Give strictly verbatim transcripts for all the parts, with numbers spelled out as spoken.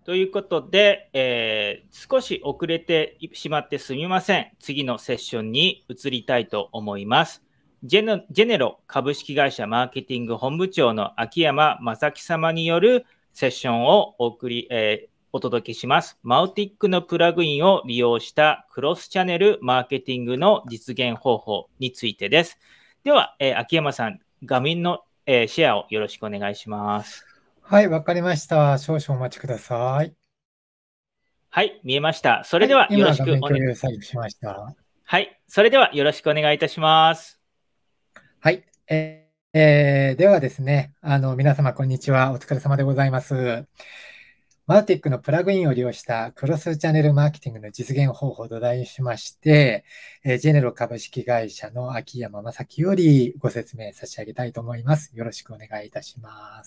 ということで、えー少し遅れてしまってすみません。次のセッションに移りたいと思います。ジェノジェネロ株式会社マーケティング本部長の秋山正樹様によるセッションをお送り、えーお届けします。マウティックのプラグインを利用したクロスチャンネルマーケティングの実現方法についてです。では、えー秋山さん、画面の、えーシェアをよろしくお願いします。 はい、わかりました。少々お待ちください。 はい、見えました。それではい、 はよろ今画面共しくお願い、 有作業しました。 はい、それではよろしくお願いいたします。 はい、えーえーではですね、あの、皆様こんにちは。お疲れ様でございます。マーティックのプラグインを利用したクロスチャンネルマーケティングの実現方法と題しまして、えージェネロ株式会社の秋山正樹よりご説明差し上げたいと思います。よろしくお願いいたします。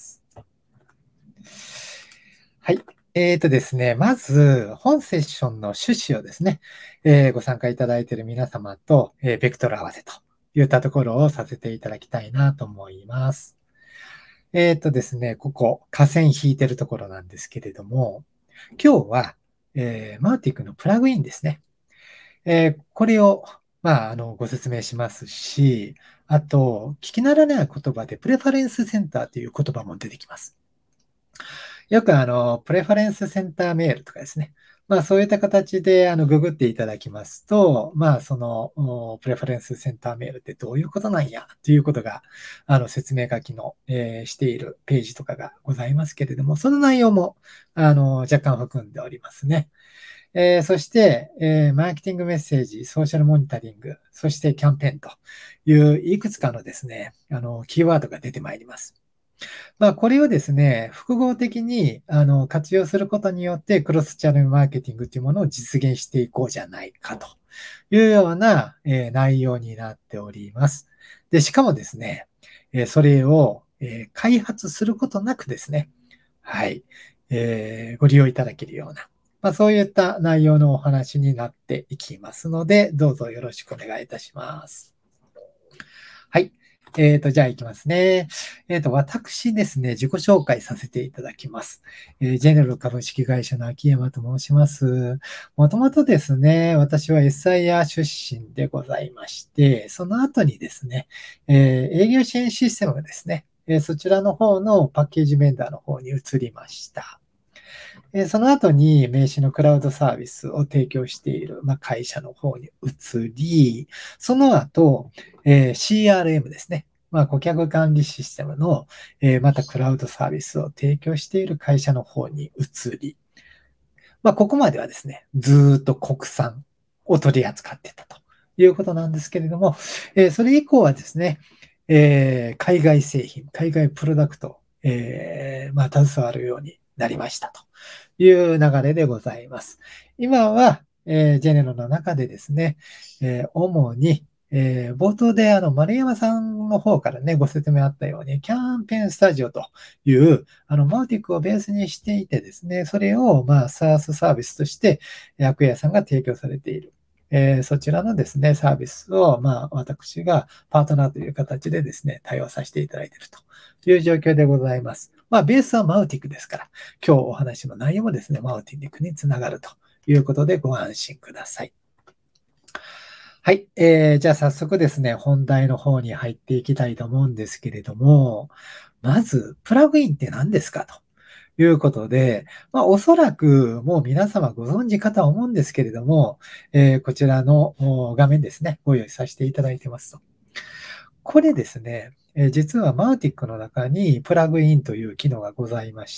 はい。えーとですね、まず、本セッションの趣旨をですね、えーご参加いただいている皆様と、えーベクトル合わせといったところをさせていただきたいなと思います。えーとですね、ここ、下線引いてるところなんですけれども、今日は、えーマーティックのプラグインですね。えーこれを、まあ、あの、ご説明しますし、あと、聞き慣れない言葉で、プレファレンスセンターという言葉も出てきます。よくあの、プレファレンスセンターメールとかですね。まあそういった形であのググっていただきますと、まあそのおプレファレンスセンターメールってどういうことなんやということがあの説明書きの、えーしているページとかがございますけれども、その内容もあの若干含んでおりますね。えーそして、えーマーケティングメッセージ、ソーシャルモニタリング、そしてキャンペーンといういくつかのですね、あのキーワードが出てまいります。まあ、これをですね、複合的にあの活用することによって、クロスチャンネルマーケティングというものを実現していこうじゃないかというような、えー内容になっております。で、しかもですね、えーそれを、えー開発することなくですね、はい、えーご利用いただけるような、まあ、そういった内容のお話になっていきますので、どうぞよろしくお願いいたします。はい。えっ、と、じゃあ行きますね。えっ、と、私ですね、自己紹介させていただきます。えージェネロ株式会社の秋山と申します。もともとですね、私は エスアイアール 出身でございまして、その後にですね、えー営業支援システムですね、えーそちらの方のパッケージベンダーの方に移りました。えーその後に名刺のクラウドサービスを提供している、まあ、会社の方に移り、その後、えー シーアールエム ですね。まあ、顧客管理システムの、えーまたクラウドサービスを提供している会社の方に移り、まあ、ここまではですね、ずーっと国産を取り扱ってたということなんですけれども、えーそれ以降はですね、えー海外製品、海外プロダクト、えーまあ、携わるようになりましたという流れでございます。今は、えージェネロの中でですね、えー主に、えー冒頭であの丸山さんの方からね、ご説明あったように、キャンペーンスタジオという、あの、マウティックをベースにしていてですね、それを、まあ、サースサービスとして、薬屋さんが提供されている。えーそちらのですね、サービスを、まあ、私がパートナーという形でですね、対応させていただいているという状況でございます。まあ、ベースはマウティックですから、今日お話の内容もですね、マウティックにつながるということでご安心ください。はい。えー、じゃあ早速ですね、本題の方に入っていきたいと思うんですけれども、まず、プラグインって何ですかということで、まあ、おそらくもう皆様ご存知かとは思うんですけれども、えーこちらのお画面ですね、ご用意させていただいてますと。これですね、えー実はマウティックの中にプラグインという機能がございまして、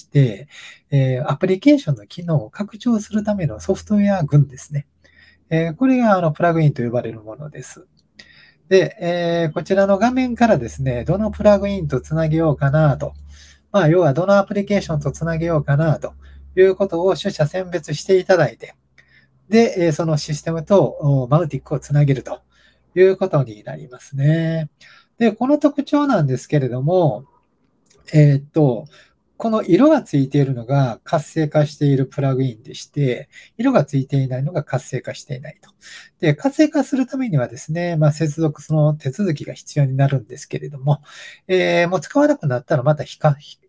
えーアプリケーションの機能を拡張するためのソフトウェア群ですね。えーこれがあのプラグインと呼ばれるものです。で、えーこちらの画面からですね、どのプラグインとつなげようかなと。まあ、要はどのアプリケーションとつなげようかなということを取捨選別していただいて、で、えーそのシステムとおマウティックをつなげるということになりますね。で、この特徴なんですけれども、えーっと、この色がついているのが活性化しているプラグインでして、色がついていないのが活性化していないと。で、活性化するためにはですね、まあ、接続その手続きが必要になるんですけれども、えーもう使わなくなったらまた非か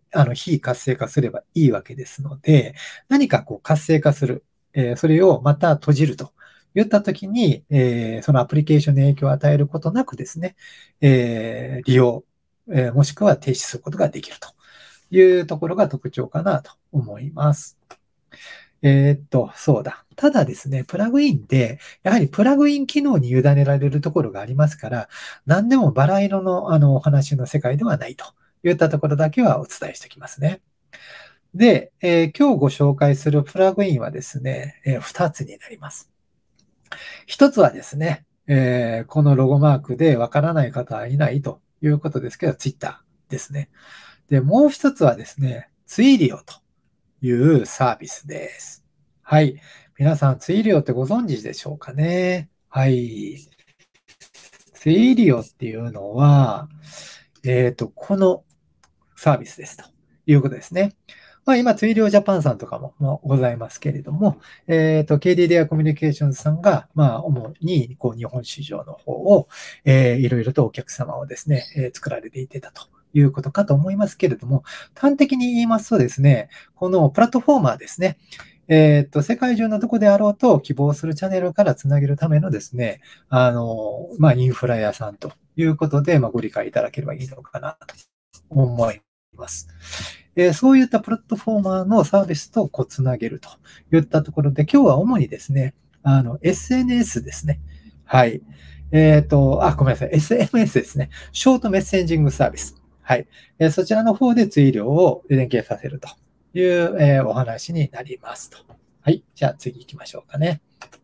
あの、非活性化すればいいわけですので、何かこう活性化する、えーそれをまた閉じるといったときに、えーそのアプリケーションに影響を与えることなくですね、えー利用、えーもしくは停止することができるというところが特徴かなと思います。えーっと、そうだ。ただですね、プラグインで、やはりプラグイン機能に委ねられるところがありますから、何でもバラ色のあのお話の世界ではないといったところだけはお伝えしておきますね。で、えー今日ご紹介するプラグインはですね、えーふたつになります。ひとつはですね、えーこのロゴマークでわからない方はいないということですけど、Twitter ですね。で、もうひとつはですね、ツイリオというサービスです。はい。皆さん、ツイリオってご存知でしょうかね。はい。ツイリオっていうのは、えっと、このサービスですということですね。まあ、今、ツイリオジャパンさんとかももございますけれども、えっと、ケーディー デアコミュニケーションズさんが、まあ、主にこう日本市場の方を、えーいろいろとお客様をですね、えー作られていてたということかと思いますけれども、端的に言いますとですね、このプラットフォーマーですね、えっと、世界中のどこであろうと希望するチャンネルからつなげるためのですね、あの、まあ、インフラ屋さんということで、まあ、ご理解いただければいいのかなと思います。えーそういったプラットフォーマーのサービスとこうつなげるといったところで、今日は主にですね、あの、エスエヌエス ですね。はい。えっと、あ、ごめんなさい。エスエムエス ですね。ショートメッセンジングサービス。はい。えーそちらの方でツイールを連携させるという、えーお話になりますと。はい。じゃあ次行きましょうかね。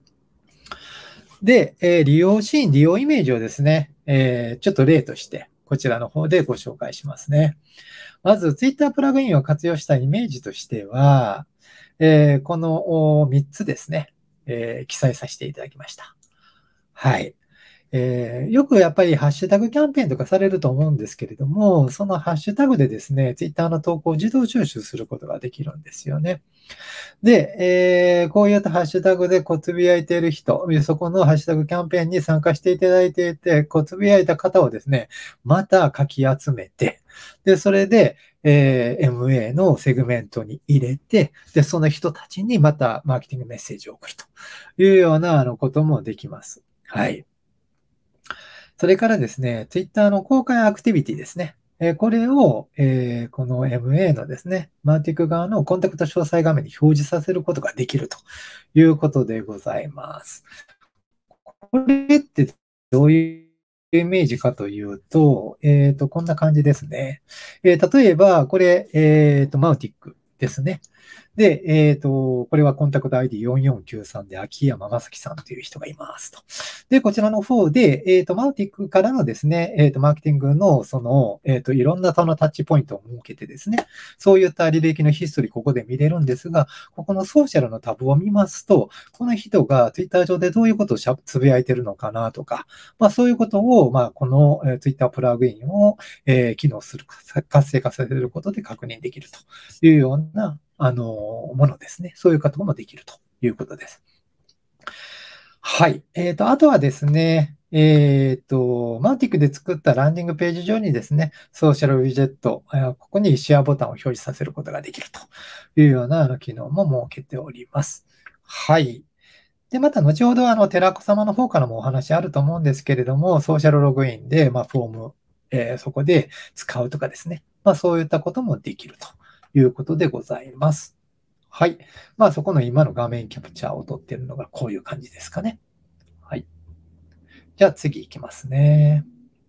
で、えー利用シーン、利用イメージをですね、えーちょっと例として、こちらの方でご紹介しますね。まず、Twitter プラグインを活用したイメージとしては、えーこのみっつですね、えー記載させていただきました。はい。えーよくやっぱりハッシュタグキャンペーンとかされると思うんですけれども、そのハッシュタグでですね、Twitter の投稿を自動収集することができるんですよね。で、えーこういったハッシュタグでこうつぶやいている人、そこのハッシュタグキャンペーンに参加していただいていて、こうつぶやいた方をですね、またかき集めて、で、それで、えー エムエー のセグメントに入れて、で、その人たちにまたマーケティングメッセージを送るというようなあのこともできます。はい。それからですね、Twitter の公開アクティビティですね。えーこれを、えーこの エムエー のですね、マーティック側のコンタクト詳細画面に表示させることができるということでございます。これってどういうイメージかというと、えっと、こんな感じですね。えー例えば、これ、えっと、マウティックですね。で、えっと、これはコンタクト アイディーよんよんきゅうさん で秋山正樹さんという人がいますと。で、こちらの方で、えっと、マウティックからのですね、えっと、マーケティングの、その、えっと、いろんなそのタッチポイントを設けてですね、そういった履歴のヒストリー、ここで見れるんですが、ここのソーシャルのタブを見ますと、この人が Twitter 上でどういうことをしゃつぶやいてるのかなとか、まあ、そういうことを、まあ、この、えー Twitter プラグインを、えー機能する、活性化させることで確認できるというような、あの、ものですね。そういうこともできるということです。はい。えっと、あとはですね、えっと、マーティックで作ったランディングページ上にですね、ソーシャルウィジェット、えーここにシェアボタンを表示させることができるというようなあの機能も設けております。はい。で、また後ほどあの、寺子様の方からもお話あると思うんですけれども、ソーシャルログインで、まあ、フォーム、えーそこで使うとかですね、まあ、そういったこともできるということでございます。はい。まあ、そこの今の画面キャプチャーを撮っているのがこういう感じですかね。はい。じゃあ次いきますね。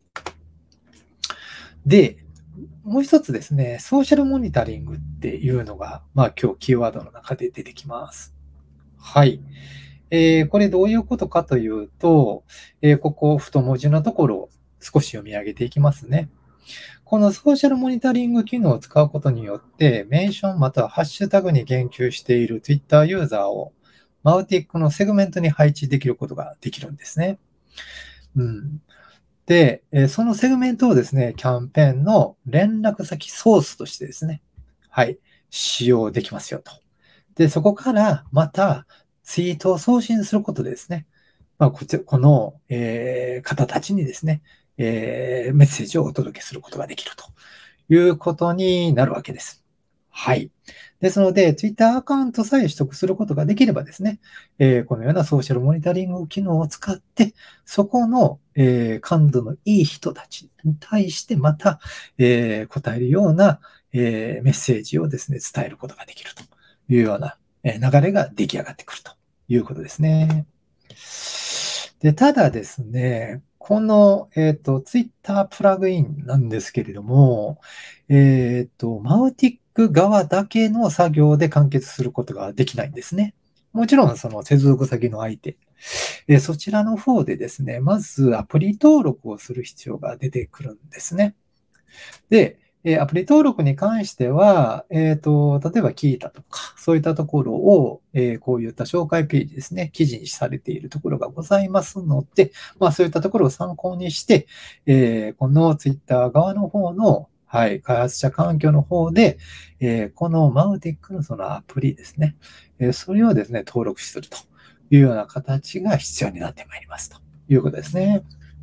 で、もう一つですね、ソーシャルモニタリングっていうのが、まあ今日キーワードの中で出てきます。はい。えーこれどういうことかというと、えーここ太文字のところを少し読み上げていきますね。このソーシャルモニタリング機能を使うことによって、メンションまたはハッシュタグに言及している Twitter ユーザーをマウティックのセグメントに配置できることができるんですね。うん。で、えーそのセグメントをですね、キャンペーンの連絡先ソースとしてですね、はい、使用できますよと。で、そこからまたツイートを送信することでですね、まあ、こちら、この、えー方たちにですね、えーメッセージをお届けすることができるということになるわけです。はい。ですので、Twitter アカウントさえ取得することができればですね、えーこのようなソーシャルモニタリング機能を使って、そこの、えー感度のいい人たちに対してまた、えー答えるような、えーメッセージをですね、伝えることができるというような、えー流れが出来上がってくるということですね。で、ただですね、この、えっと、Twitter プラグインなんですけれども、えっと、マウティック側だけの作業で完結することができないんですね。もちろん、その接続先の相手、えーそちらの方でですね、まずアプリ登録をする必要が出てくるんですね。で、えーアプリ登録に関しては、えっと、例えばキータとか、そういったところを、えーこういった紹介ページですね、記事にされているところがございますので、まあ、そういったところを参考にして、えーこの Twitter 側の方の、はい、開発者環境の方で、えーこのマウティックのそのアプリですね、えーそれをですね、登録するというような形が必要になってまいりますということですね。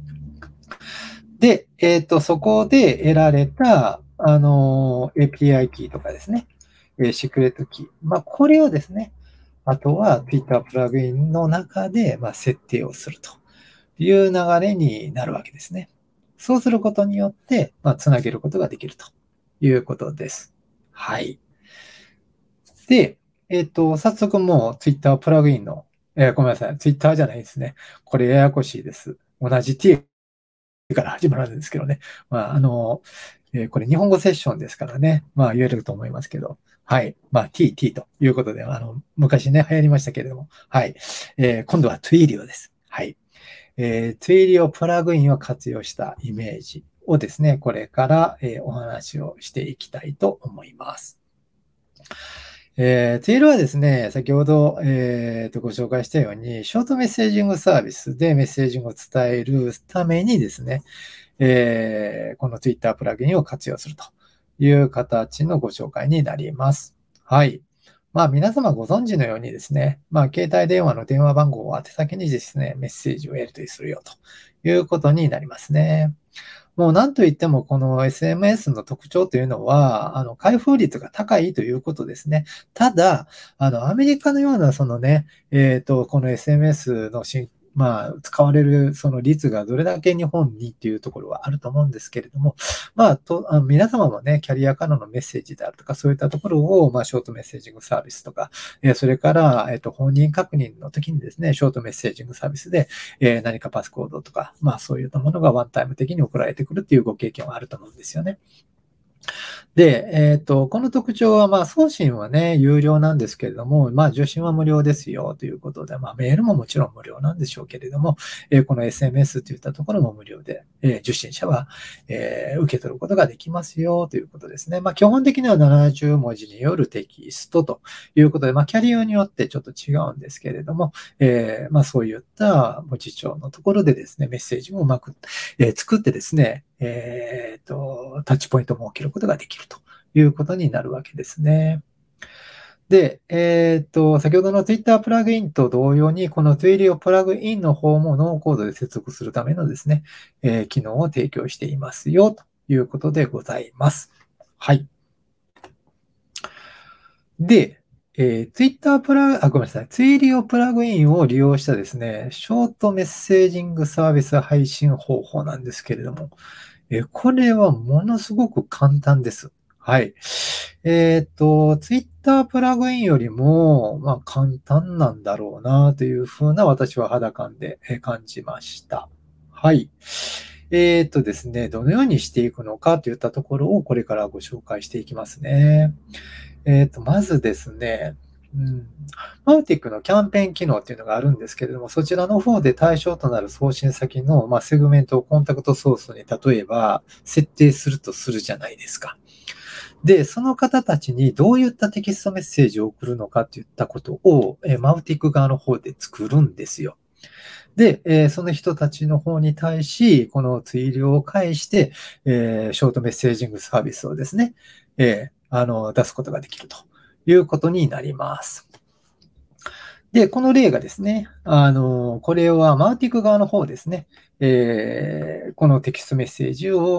で、えっと、そこで得られた、あの、エーピーアイ キーとかですね、えーシークレットキー。まあ、これをですね、あとは Twitter プラグインの中で、まあ、設定をするという流れになるわけですね。そうすることによって、まあ、つなげることができるということです。はい。で、えっと、早速もう Twitter プラグインの、えーごめんなさい、Twitter じゃないですね。これややこしいです。同じ T から始まるんですけどね。まあ、あの、えーこれ日本語セッションですからね。まあ言えると思いますけど。はい。まあ T、T ということで、あの、昔ね、流行りましたけれども。はい。えー今度は Twilio です。はい。えー、Twilio プラグインを活用したイメージをですね、これから、えーお話をしていきたいと思います。えー、Twilio はですね、先ほど、えーとご紹介したように、ショートメッセージングサービスでメッセージングを伝えるためにですね、えーこの Twitter プラグインを活用するという形のご紹介になります。はい。まあ皆様ご存知のようにですね、まあ携帯電話の電話番号を宛先にですね、メッセージをやり取りするよということになりますね。もう何と言ってもこの エスエムエス の特徴というのは、あの、開封率が高いということですね。ただ、あの、アメリカのようなそのね、えっと、この エスエムエス の進まあ、使われるその率がどれだけ日本にっていうところはあると思うんですけれども、まあ、とあの皆様もね、キャリアからのメッセージであるとか、そういったところを、まあ、ショートメッセージングサービスとか、えーそれから、えっと、本人確認の時にですね、ショートメッセージングサービスで、えー何かパスコードとか、まあ、そういったものがワンタイム的に送られてくるっていうご経験はあると思うんですよね。で、えっと、この特徴は、まあ、送信はね、有料なんですけれども、まあ、受信は無料ですよということで、まあ、メールももちろん無料なんでしょうけれども、えーこの エスエムエス といったところも無料で、えー受信者は、えー受け取ることができますよということですね。まあ、基本的にはななじゅう文字によるテキストということで、まあ、キャリアによってちょっと違うんですけれども、えーまあ、そういった文字帳のところでですね、メッセージもうまく、えー作ってですね、えーと、タッチポイントも設けることができるということになるわけですね。で、えっと、先ほどの Twitter プラグインと同様に、この Twilio プラグインの方もノーコードで接続するためのですね、えー機能を提供していますよということでございます。はい。で、えー Twitter プラ、あ、ごめんなさい。Twilio プラグインを利用したですね、ショートメッセージングサービス配信方法なんですけれども、え、これはものすごく簡単です。はい。えっと、Twitter プラグインよりも、まあ、簡単なんだろうなというふうな私は肌感でえ感じました。はい。えっとですね、どのようにしていくのかといったところをこれからご紹介していきますね。えっと、まずですね、うん、マウティックのキャンペーン機能っていうのがあるんですけれども、そちらの方で対象となる送信先の、まあ、セグメントをコンタクトソースに例えば設定するとするじゃないですか。で、その方たちにどういったテキストメッセージを送るのかといったことを、えマウティック側の方で作るんですよ。で、えーその人たちの方に対し、このツイールを介して、えーショートメッセージングサービスをですね、えーあの、出すことができるということになります。で、この例がですね、あの、これはマウティック側の方ですね、えーこのテキストメッセージを、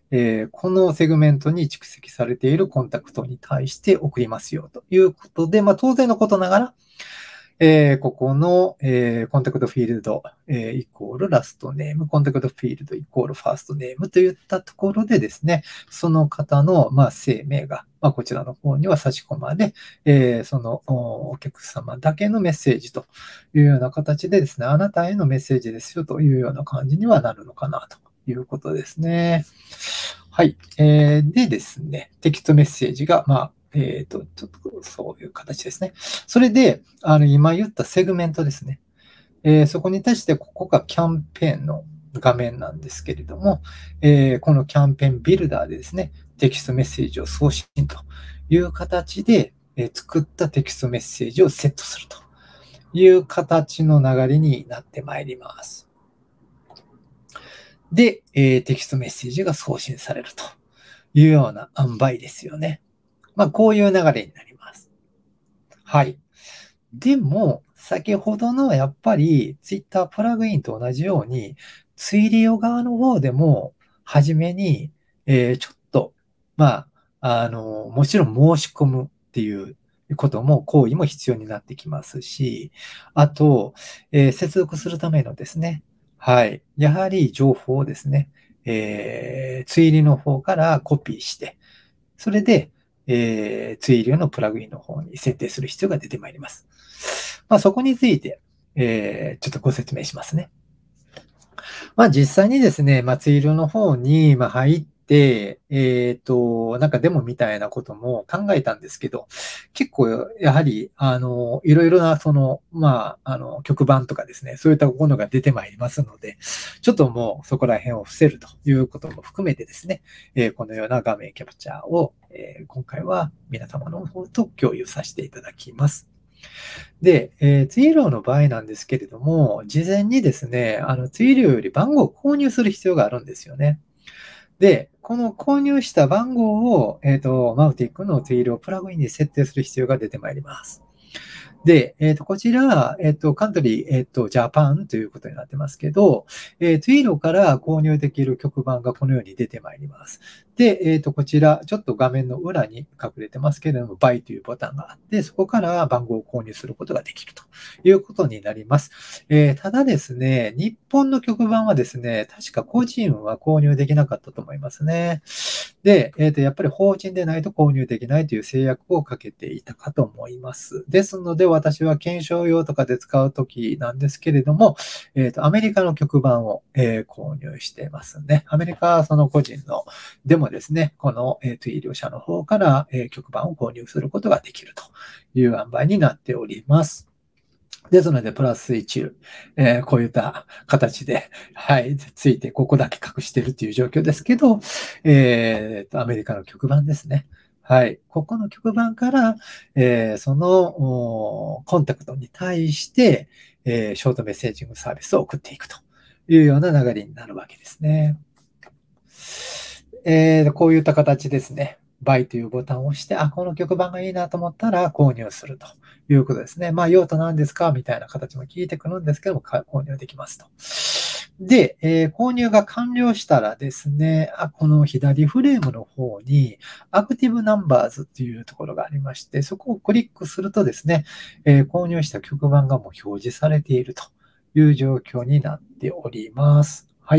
えーこのセグメントに蓄積されているコンタクトに対して送りますよということで、まあ、当然のことながら、えーここの、えーコンタクトフィールド、えーイコールラストネーム、コンタクトフィールドイコールファーストネームといったところでですね、その方の、まあ、姓名が、まあ、こちらの方には差し込まれ、えーそのおお客様だけのメッセージというような形でですね、あなたへのメッセージですよというような感じにはなるのかなということですね。はい。えーでですね、テキストメッセージが、まあ、えっと、ちょっとそういう形ですね。それで、あの、今言ったセグメントですね。えーそこに対して、ここがキャンペーンの画面なんですけれども、えーこのキャンペーンビルダーでですね、テキストメッセージを送信という形で、えー作ったテキストメッセージをセットするという形の流れになってまいります。で、えーテキストメッセージが送信されるというような塩梅ですよね。まあ、こういう流れになります。はい。でも、先ほどのやっぱり Twitter プラグインと同じように、ツイリオ側の方でも、はじめに、えーちょっと、まあ、あの、もちろん申し込むっていうことも、行為も必要になってきますし、あと、えー接続するためのですね、はい、やはり情報をですね、えーツイリの方からコピーして、それで、えー、ツイリオのプラグインの方に設定する必要が出てまいります。まあ、そこについて、えー、ちょっとご説明しますね。まあ、実際にですね、まあ、ツイリオの方に、まあ、入って、えっと、なんかデモみたいなことも考えたんですけど、結構、やはり、あの、いろいろな、その、まあ、あの、曲版とかですね、そういったものが出てまいりますので、ちょっともうそこら辺を伏せるということも含めてですね、えーこのような画面キャプチャーを、えー今回は皆様の方と共有させていただきます。で、えー、ツイリオの場合なんですけれども、事前にですね、あの、ツイリオより番号を購入する必要があるんですよね。で、この購入した番号を、えっと、マウティックのツイリオプラグインに設定する必要が出てまいります。で、えっと、こちら、えっと、カントリー、えっと、ジャパンということになってますけど、えー、ツイロから購入できる曲版がこのように出てまいります。で、えっと、こちら、ちょっと画面の裏に隠れてますけれども、バイというボタンがあって、そこから番号を購入することができるということになります。えーただですね、日本の曲版はですね、確か個人は購入できなかったと思いますね。で、えっと、やっぱり法人でないと購入できないという制約をかけていたかと思います。ですので、私は検証用とかで使うときなんですけれども、えっと、アメリカの曲版を、えー購入していますね。アメリカはその個人の、でもですね、この、えーと、医療者の方から、えー曲版を購入することができるという塩梅になっております。ですので、プラスいち、えーこういった形で、はい、ついて、ここだけ隠しているという状況ですけど、えーと、アメリカの曲版ですね。はい。ここの曲版から、えーそのおコンタクトに対して、えーショートメッセージングサービスを送っていくというような流れになるわけですね。えーこういった形ですね。バイというボタンを押して、あ、この曲版がいいなと思ったら購入するということですね。まあ、用途何ですかみたいな形も聞いてくるんですけども、購入できますと。で、えー購入が完了したらですね、あこの左フレームの方に、アクティブナンバーズっていうところがありまして、そこをクリックするとですね、えー購入した曲版がもう表示されているという状況になっております。はい。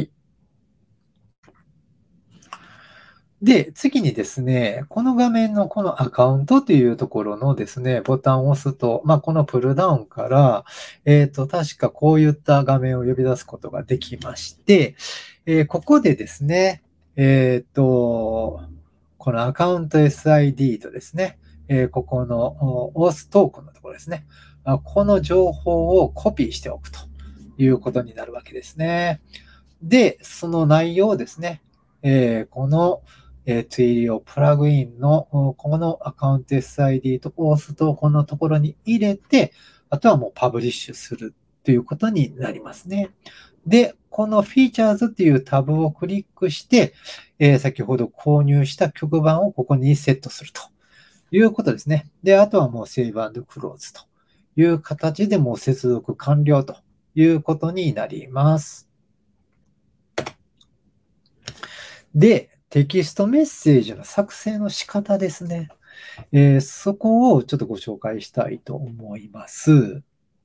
で、次にですね、この画面のこのアカウントというところのですね、ボタンを押すと、まあ、このプルダウンから、えっと、確かこういった画面を呼び出すことができまして、えーここでですね、えっと、このアカウント エスアイディー とですね、えーここのおオーストークンのところですね、あこの情報をコピーしておくということになるわけですね。で、その内容をですね、えーこの、えー、ツイリオプラグインのおこのアカウント エスアイディー とオーストこのところに入れて、あとはもうパブリッシュするということになりますね。で、このフィーチャーズっていうタブをクリックして、えー先ほど購入した曲版をここにセットするということですね。で、あとはもうセーブ&クローズという形でもう接続完了ということになります。で、 テキストメッセージの作成の仕方ですね。えー、そこをちょっとご紹介したいと思います。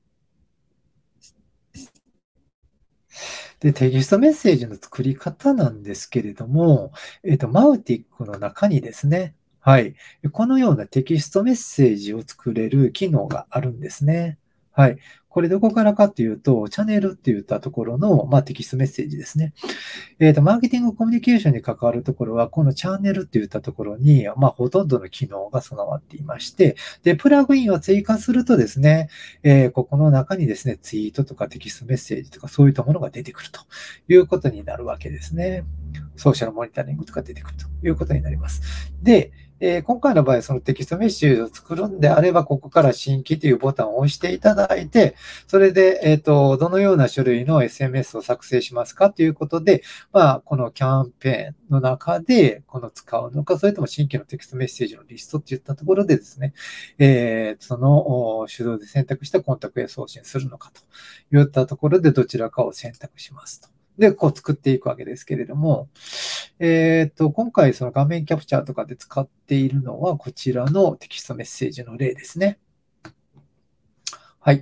で、テキストメッセージの作り方なんですけれども、えっと、マウティックの中にですね、はい。このようなテキストメッセージを作れる機能があるんですね。はい。これどこからかっていうと、チャンネルって言ったところの、まあ、テキストメッセージですね。えっと、マーケティングコミュニケーションに関わるところは、このチャンネルって言ったところに、まあ、ほとんどの機能が備わっていまして、で、プラグインを追加するとですね、えーここの中にですね、ツイートとかテキストメッセージとかそういったものが出てくるということになるわけですね。ソーシャルモニタリングとか出てくるということになります。で、えー今回の場合、そのテキストメッセージを作るんであれば、ここから新規というボタンを押していただいて、それで、えっと、どのような種類の エスエムエス を作成しますかということで、まあ、このキャンペーンの中で、この使うのか、それとも新規のテキストメッセージのリストっていったところでですね、えーその手動で選択したコンタクトへ送信するのかといったところで、どちらかを選択しますと。で、こう作っていくわけですけれども、えっと、今回その画面キャプチャーとかで使っているのは、こちらのテキストメッセージの例ですね。はい。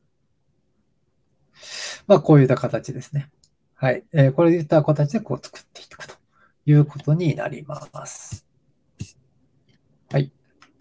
まあ、こういった形ですね。はい。えーこういった形でこう作っていくということになります。はい。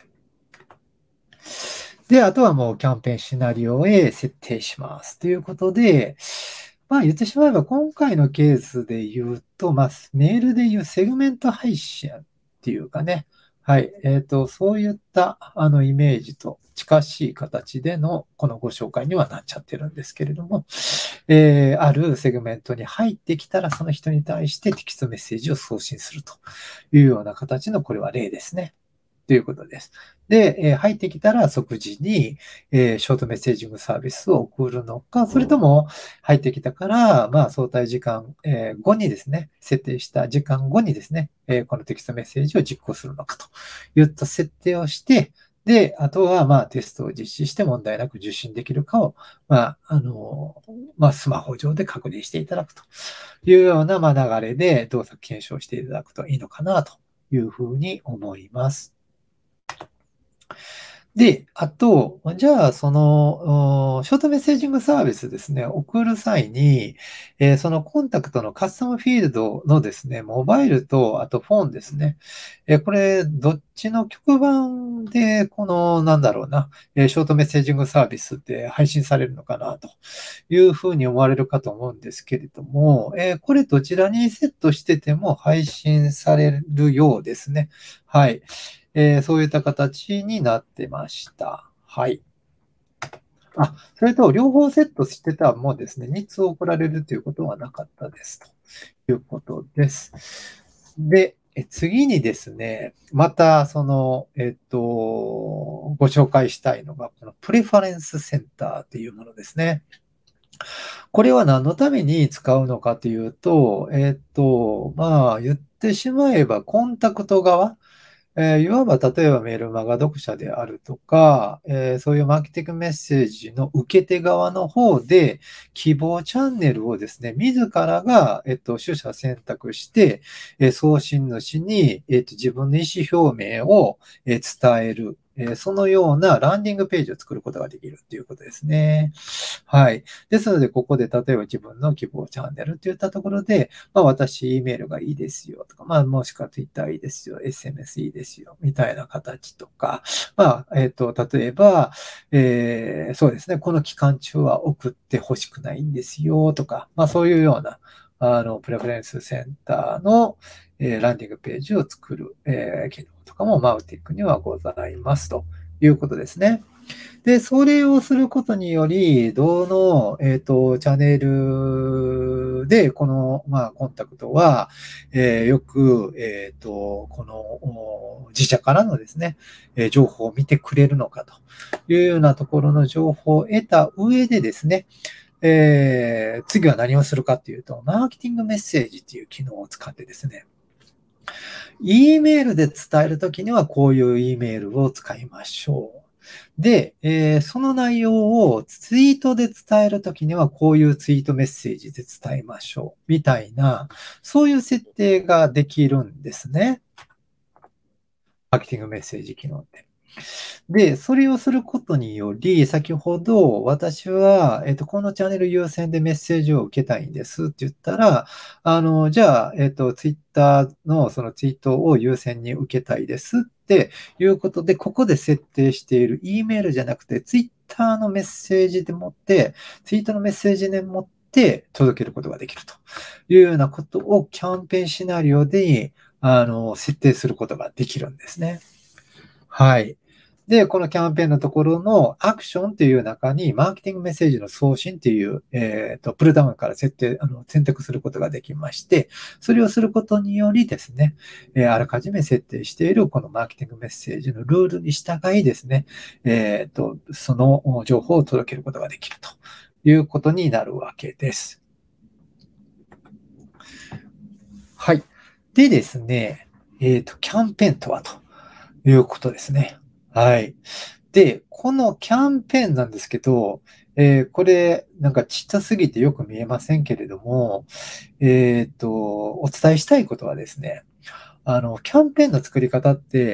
で、あとはもうキャンペーンシナリオへ設定しますということで、まあ言ってしまえば今回のケースで言うと、まあメールで言うセグメント配信っていうかね、はい。えっと、そういったあのイメージと近しい形でのこのご紹介にはなっちゃってるんですけれども、えーあるセグメントに入ってきたらその人に対してテキストメッセージを送信するというような形のこれは例ですね。ということです。で、えー入ってきたら即時に、えーショートメッセージングサービスを送るのか、それとも入ってきたから、まあ、相対時間、えー後にですね、設定した時間後にですね、えーこのテキストメッセージを実行するのかといった設定をして、で、あとは、まあ、テストを実施して問題なく受信できるかを、まあ、あの、まあ、スマホ上で確認していただくというような、まあ、流れで動作検証していただくといいのかなというふうに思います。で、あと、じゃあ、その、おショートメッセージングサービスですね、送る際に、えーそのコンタクトのカスタムフィールドのですね、モバイルと、あとフォンですね。えーこれ、どっちの局番で、この、なんだろうな、えーショートメッセージングサービスって配信されるのかな、というふうに思われるかと思うんですけれども、えーこれどちらにセットしてても配信されるようですね。はい。えーそういった形になってました。はい。あ、それと両方セットしてたもですね、みっつ送られるということはなかったですということです。で、え次にですね、またその、えっと、ご紹介したいのが、このプレファレンスセンターというものですね。これは何のために使うのかというと、えっと、まあ、言ってしまえばコンタクト側、えーいわば例えばメールマガ読者であるとか、えーそういうマーケティングメッセージの受け手側の方で、希望チャンネルをですね、自らが、えっと、取捨選択して、えー送信主に、えっと、自分の意思表明を、えー伝える。えーそのようなランディングページを作ることができるっていうことですね。はい。ですので、ここで例えば自分の希望チャンネルっていったところで、まあ、私、E メールがいいですよとか、まあ、もしくは Twitter いいですよ、エスエムエス いいですよ、みたいな形とか、まあ、えっと、例えば、えーそうですね、この期間中は送ってほしくないんですよとか、まあ、そういうような、あの、プレフェレンスセンターの、えーランディングページを作る、えー機能とかもマウティックにはございますということですね。で、それをすることにより、どの、えっと、チャンネルで、この、まあ、コンタクトは、えーよく、えっと、この、お自社からのですね、えー情報を見てくれるのかというようなところの情報を得た上でですね、えー次は何をするかっていうと、マーケティングメッセージっていう機能を使ってですね、E メールで伝えるときにはこういう E メールを使いましょう。 で、えーその内容をツイートで伝えるときには、こういうツイートメッセージで伝えましょう。みたいな、そういう設定ができるんですね。マーケティングメッセージ機能って。で、それをすることにより、先ほど私は、えっと、このチャンネル優先でメッセージを受けたいんですって言ったら、あの、じゃあ、えっと、ツイッターのそのツイートを優先に受けたいですっていうことで、ここで設定している E メールじゃなくて、ツイッターのメッセージでもって、ツイートのメッセージでもって届けることができるというようなことをキャンペーンシナリオで、あの、設定することができるんですね。はい。で、このキャンペーンのところのアクションっていう中に、マーケティングメッセージの送信っていう、えっと、プルダウンから設定、あの、選択することができまして、それをすることによりですね、えーあらかじめ設定しているこのマーケティングメッセージのルールに従いですね、えっと、その情報を届けることができるということになるわけです。はい。でですね、えっと、キャンペーンとはということですね。はい。で、このキャンペーンなんですけど、えーこれ、なんかちっちゃすぎてよく見えませんけれども、えっと、お伝えしたいことはですね、あの、キャンペーンの作り方って、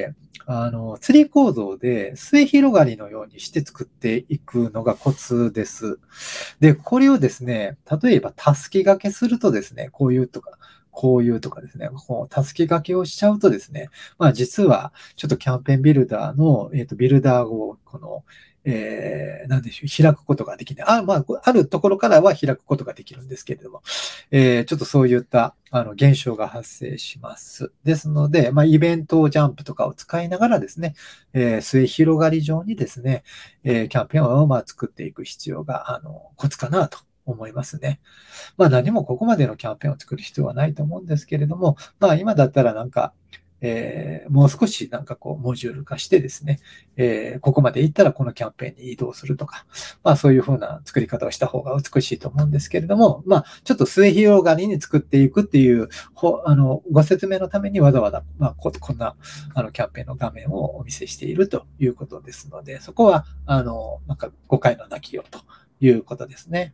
あの、ツリー構造で末広がりのようにして作っていくのがコツです。で、これをですね、例えばたすき掛けするとですね、こういうとか、こういうとかですね、こう、たすき掛けをしちゃうとですね、まあ実は、ちょっとキャンペーンビルダーの、えっと、ビルダーを、この、えー、なんでしょう、開くことができない。あ、まあ、あるところからは開くことができるんですけれども、えー、ちょっとそういった、あの、現象が発生します。ですので、まあ、イベントジャンプとかを使いながらですね、えー、末広がり上にですね、えーキャンペーンをまあ作っていく必要が、あの、コツかなと思いますね。まあ何もここまでのキャンペーンを作る必要はないと思うんですけれども、まあ今だったらなんか、えーもう少しなんかこうモジュール化してですね、えーここまで行ったらこのキャンペーンに移動するとか、まあそういうふうな作り方をした方が美しいと思うんですけれども、まあちょっと末広がりに作っていくっていうほあのご説明のためにわざわざ、まあ、ここんなあのキャンペーンの画面をお見せしているということですので、そこはあのなんか誤解のなきようということですね。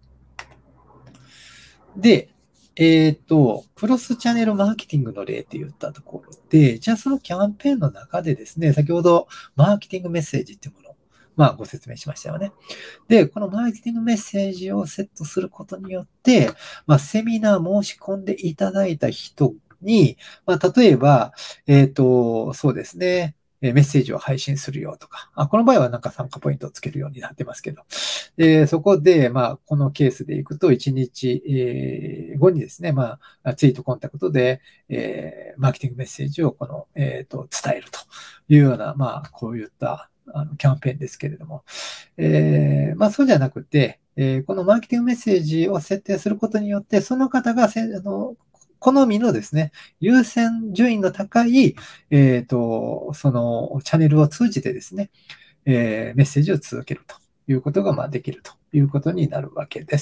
で、えっと、クロスチャンネルマーケティングの例って言ったところで、じゃあそのキャンペーンの中でですね、先ほどマーケティングメッセージっていうものを、まあ、ご説明しましたよね。で、このマーケティングメッセージをセットすることによって、まあ、セミナー申し込んでいただいた人に、まあ、例えば、えっと、そうですね、えメッセージを配信するよとか、あ、この場合はなんか参加ポイントをつけるようになってますけど、で、そこで、まあ、このケースでいくと、いちにち、えーごにですね、まあ、ツイートコンタクトで、えーマーケティングメッセージをこの、えーと、伝えるというような、まあ、こういったあのキャンペーンですけれども、えーまあ、そうじゃなくて、えーこのマーケティングメッセージを設定することによって、その方がせあの好みのですね、優先順位の高い、えっと、そのチャンネルを通じてですね、えーメッセージを続けるということが、まあ、できるということになるわけです。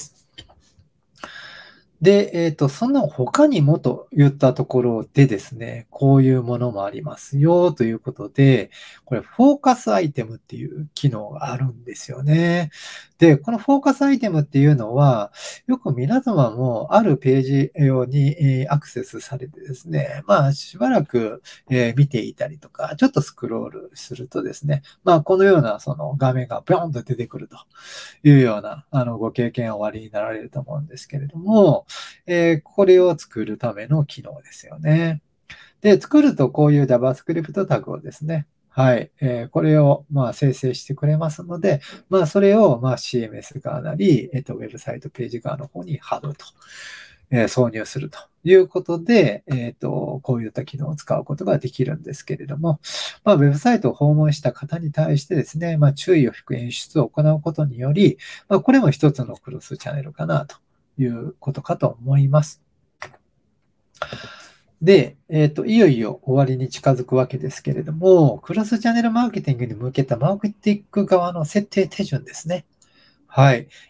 で、えっと、その他にもといったところでですね、こういうものもありますよということで、これ、フォーカスアイテムっていう機能があるんですよね。で、このフォーカスアイテムっていうのは、よく皆様もあるページ用にえーアクセスされてですね、まあ、しばらくえー見ていたりとか、ちょっとスクロールするとですね、まあ、このようなその画面がビョンと出てくるというような、あの、ご経験をおありになられると思うんですけれども、えーこれを作るための機能ですよね。で、作るとこういう JavaScript タグをですね、はい、えーこれをまあ生成してくれますので、まあそれをまあ シーエムエス 側なり、えっと、ウェブサイトページ側の方に貼ると、えー挿入するということで、えっと、こういった機能を使うことができるんですけれども、まあ、ウェブサイトを訪問した方に対してですね、まあ、注意を引く演出を行うことにより、まあ、これも一つのクロスチャンネルかなということかと思います。で、えっと、いよいよ終わりに近づくわけですけれども、クロスチャンネルマーケティングに向けたマーケティング側の設定手順ですね。はい。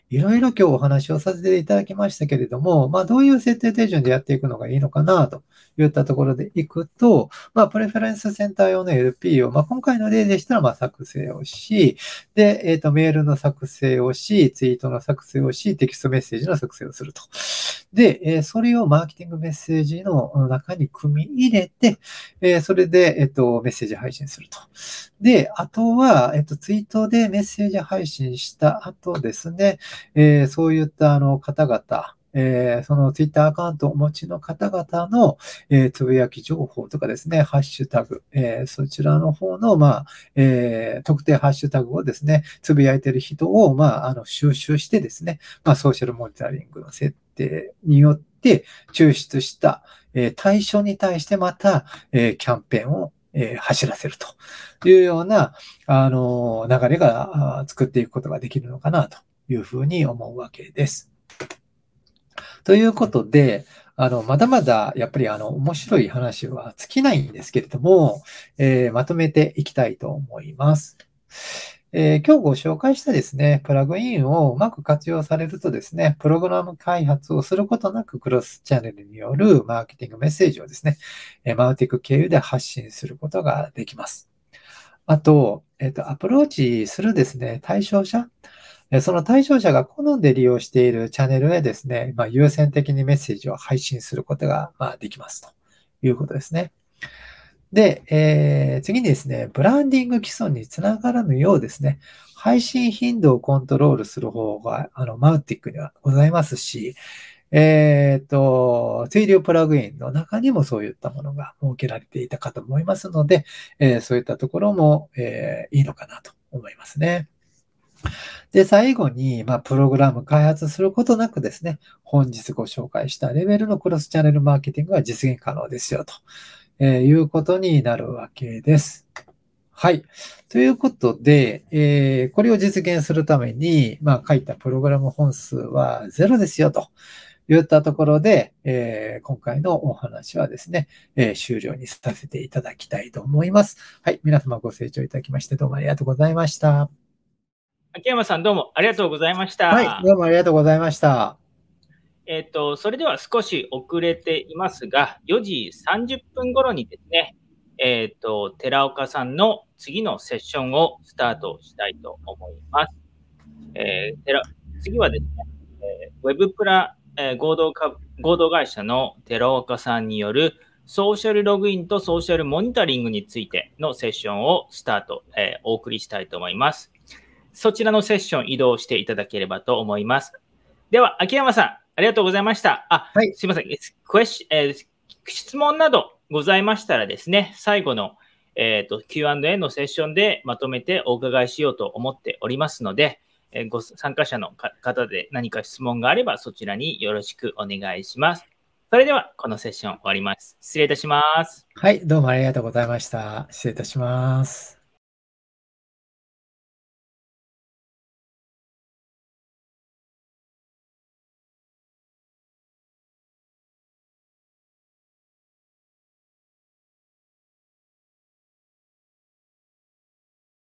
いろいろ今日お話をさせていただきましたけれども、まあ、どういう設定手順でやっていくのがいいのかなといったところでいくと、まあ、プレフェレンスセンター用の エルピー を、まあ、今回の例でしたら、まあ、作成をし、で、えっと、メールの作成をし、ツイートの作成をし、テキストメッセージの作成をすると。で、えーそれをマーケティングメッセージの中に組み入れて、えーそれで、えっと、メッセージ配信すると。で、あとは、えっと、ツイートでメッセージ配信した後ですね、えーそういったあの方々、えーそのツイッターアカウントをお持ちの方々の、えーつぶやき情報とかですね、ハッシュタグ、えーそちらの方の、まあ、えー特定ハッシュタグをですね、つぶやいている人を、まあ、あの、収集してですね、まあ、ソーシャルモニタリングの設定によって抽出した、えー対象に対してまた、えーキャンペーンを、えー走らせるというような、あの、流れがあー作っていくことができるのかなというふうに思うわけです。ということで、あの、まだまだやっぱりあの、面白い話は尽きないんですけれども、えーまとめていきたいと思います。えー今日ご紹介したですね、プラグインをうまく活用されるとですね、プログラム開発をすることなくクロスチャンネルによるマーケティングメッセージをですね、えーマウティック経由で発信することができます。あと、えっと、アプローチするですね、対象者、えその対象者が好んで利用しているチャンネルへですね、まあ、優先的にメッセージを配信することが、まあ、できますということですね。で、えー次にですね、ブランディング基礎につながらぬようですね、配信頻度をコントロールする方が、あの、マウティックにはございますし、えっと、追従プラグインの中にもそういったものが設けられていたかと思いますので、えーそういったところも、えーいいのかなと思いますね。で、最後に、まあ、プログラム開発することなくですね、本日ご紹介したレベルのクロスチャンネルマーケティングが実現可能ですよと、えーいうことになるわけです。はい。ということで、えーこれを実現するために、まあ、書いたプログラム本数はゼロですよと言ったところで、えー今回のお話はですね、えー終了にさせていただきたいと思います。はい。皆様ご清聴いただきましてどうもありがとうございました。 秋山さん、どうもありがとうございましはい。 た。 どうもありがとうございました。 えっと、それでは少し遅れていますが、よじさんじゅっぷん頃にですね、えっと、寺岡さんの次のセッションをスタートしたいと思います。えー寺次はですね、えーウェブプラ、えー合同か合同会社の寺岡さんによるソーシャルログインとソーシャルモニタリングについてのセッションをスタート、えーお送りしたいと思います。そちらのセッション移動していただければと思います。では、秋山さん、ありがとうございました。あ、 はい。 すいません。クエスえー質問などございましたらですね、最後の、えーと キューアンドエー のセッションでまとめてお伺いしようと思っておりますので、えーご参加者の方で何か質問があればそちらによろしくお願いします。それでは、このセッション終わります。失礼いたします。 はい。どうもありがとうございました。失礼いたします。